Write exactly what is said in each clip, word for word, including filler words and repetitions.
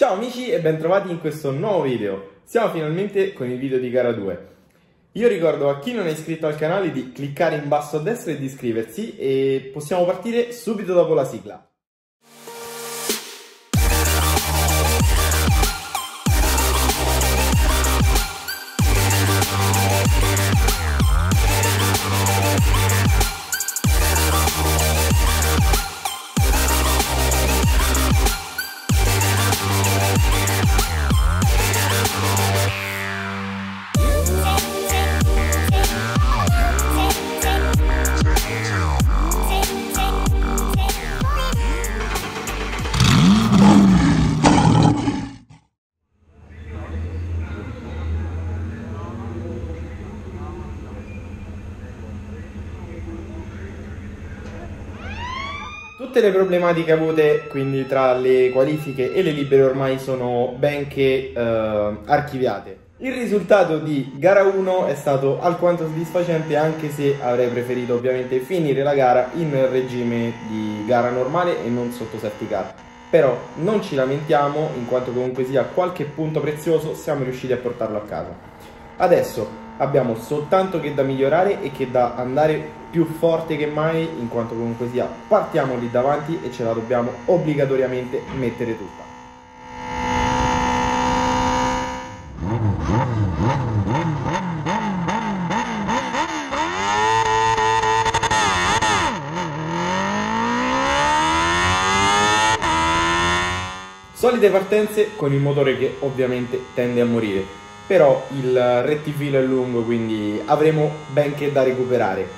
Ciao amici e bentrovati in questo nuovo video. Siamo finalmente con il video di gara due. Io ricordo a chi non è iscritto al canale di cliccare in basso a destra e di iscriversi e possiamo partire subito dopo la sigla. Tutte le problematiche avute quindi tra le qualifiche e le libere ormai sono ben che eh, archiviate. Il risultato di gara uno è stato alquanto soddisfacente, anche se avrei preferito ovviamente finire la gara in regime di gara normale e non sotto safety car. Però non ci lamentiamo, in quanto comunque sia qualche punto prezioso siamo riusciti a portarlo a casa. Adesso abbiamo soltanto che da migliorare e che da andare più forte che mai, in quanto comunque sia partiamo lì davanti e ce la dobbiamo obbligatoriamente mettere tutta. Solite partenze con il motore che ovviamente tende a morire, però il rettifilo è lungo, quindi avremo ben che da recuperare.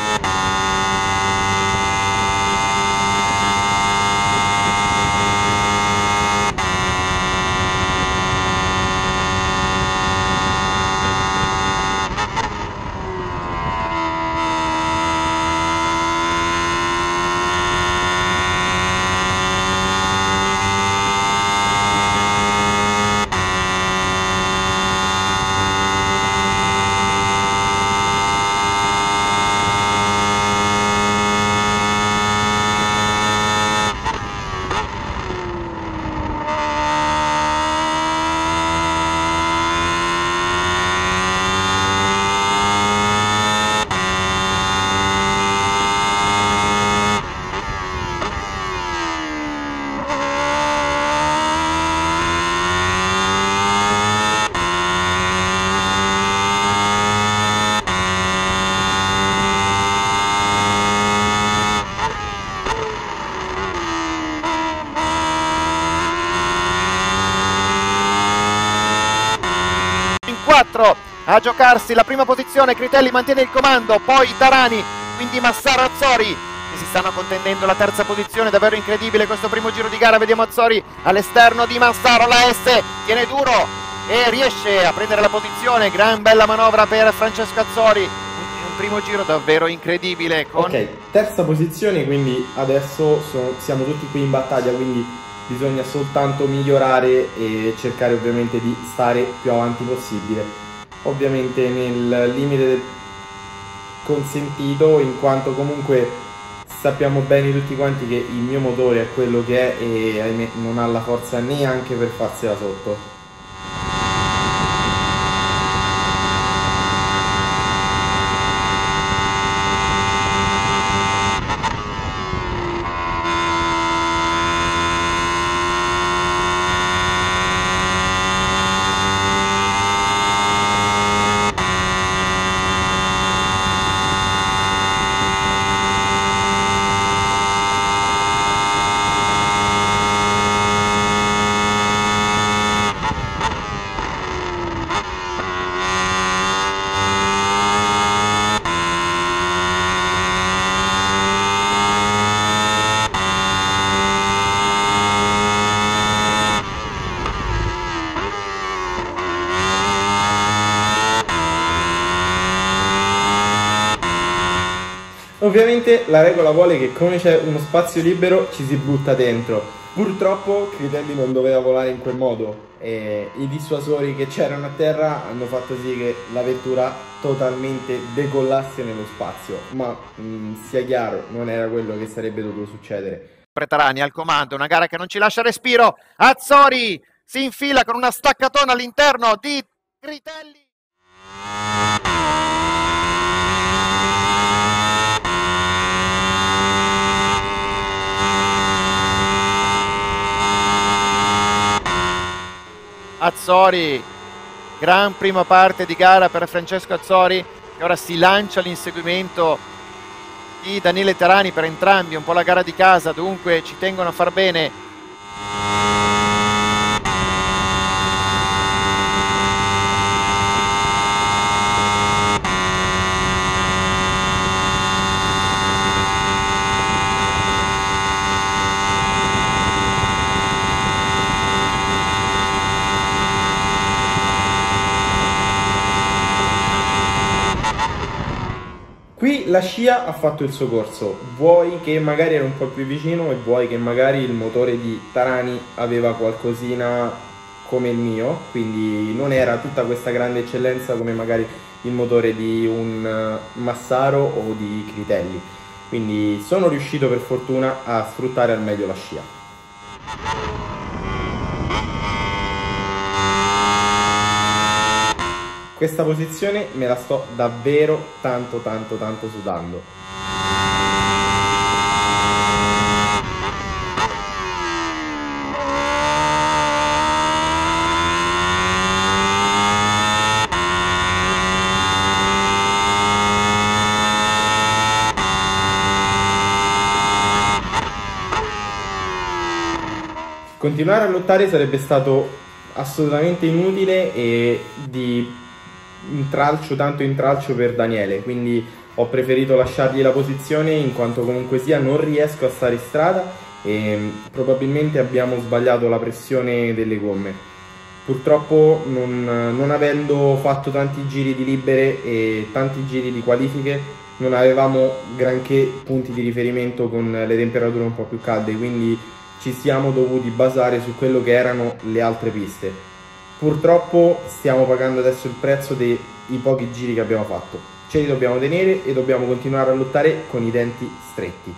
A giocarsi la prima posizione, Critelli mantiene il comando, poi Tarani, quindi Massaro, Azzori che si stanno contendendo la terza posizione. Davvero incredibile questo primo giro di gara. Vediamo Azzori all'esterno di Massaro, la S tiene duro e riesce a prendere la posizione. Gran bella manovra per Francesco Azzori, un primo giro davvero incredibile con... Ok, terza posizione, quindi adesso sono, siamo tutti qui in battaglia, quindi bisogna soltanto migliorare e cercare ovviamente di stare più avanti possibile, ovviamente nel limite del consentito, in quanto comunque sappiamo bene tutti quanti che il mio motore è quello che è e ahimè non ha la forza neanche per farsela sotto. Ovviamente la regola vuole che come c'è uno spazio libero ci si butta dentro. Purtroppo Critelli non doveva volare in quel modo e i dissuasori che c'erano a terra hanno fatto sì che la vettura totalmente decollasse nello spazio, ma mh, sia chiaro, non era quello che sarebbe dovuto succedere. Tarani al comando, una gara che non ci lascia respiro. Azzori si infila con una staccatona all'interno di Critelli. Azzori, gran prima parte di gara per Francesco Azzori, che ora si lancia all'inseguimento di Daniele Tarani per entrambi, un po' la gara di casa, dunque ci tengono a far bene. Qui la scia ha fatto il suo corso, vuoi che magari era un po' più vicino e vuoi che magari il motore di Tarani aveva qualcosina come il mio, quindi non era tutta questa grande eccellenza come magari il motore di un Massaro o di Critelli, quindi sono riuscito per fortuna a sfruttare al meglio la scia. Questa posizione me la sto davvero tanto tanto tanto sudando. Continuare a lottare sarebbe stato assolutamente inutile e di intralcio, tanto intralcio per Daniele, quindi ho preferito lasciargli la posizione in quanto comunque sia non riesco a stare in strada e probabilmente abbiamo sbagliato la pressione delle gomme. Purtroppo non, non avendo fatto tanti giri di libere e tanti giri di qualifiche non avevamo granché punti di riferimento con le temperature un po' più calde, quindi ci siamo dovuti basare su quello che erano le altre piste. Purtroppo stiamo pagando adesso il prezzo dei pochi giri che abbiamo fatto. Ce li dobbiamo tenere e dobbiamo continuare a lottare con i denti stretti.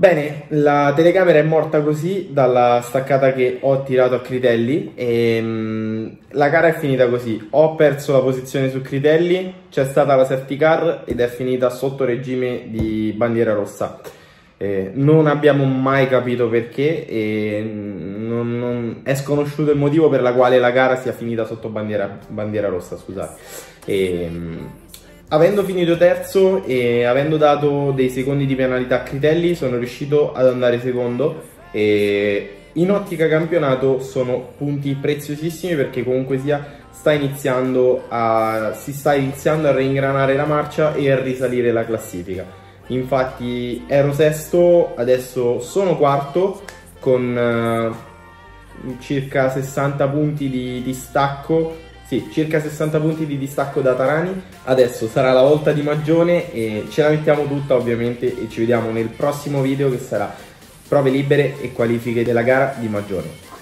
Bene, la telecamera è morta così dalla staccata che ho tirato a Critelli e mh, la gara è finita così. Ho perso la posizione su Critelli, c'è stata la safety car ed è finita sotto regime di bandiera rossa. Eh, non abbiamo mai capito perché e non, non, è sconosciuto il motivo per la quale la gara sia finita sotto bandiera, bandiera rossa, scusate. E, mh, Avendo finito terzo e avendo dato dei secondi di penalità a Critelli, sono riuscito ad andare secondo e in ottica campionato sono punti preziosissimi perché comunque sia sta iniziando a, si sta iniziando a reingranare la marcia e a risalire la classifica. Infatti ero sesto, adesso sono quarto con uh, circa sessanta punti di distacco. Sì, circa sessanta punti di distacco da Tarani. Adesso sarà la volta di Magione e ce la mettiamo tutta ovviamente e ci vediamo nel prossimo video che sarà prove libere e qualifiche della gara di Magione.